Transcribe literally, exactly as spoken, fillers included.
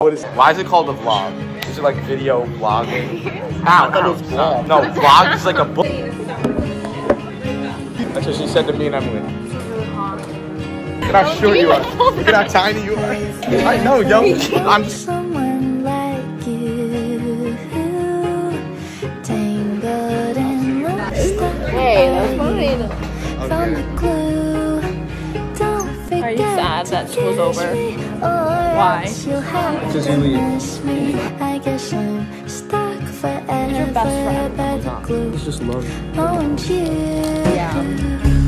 What is? Why is it called a vlog? Is it like video vlogging? Ow, I thought it was vlog. No, vlog is like a book. That's what she said to me and Emily. Look at how short you are. Look at how tiny you are. I know, yo. I'm just. Hey, that's funny. Are you sad that school's over? Why? Because you leave. You're your best friend. It's just love. Yeah.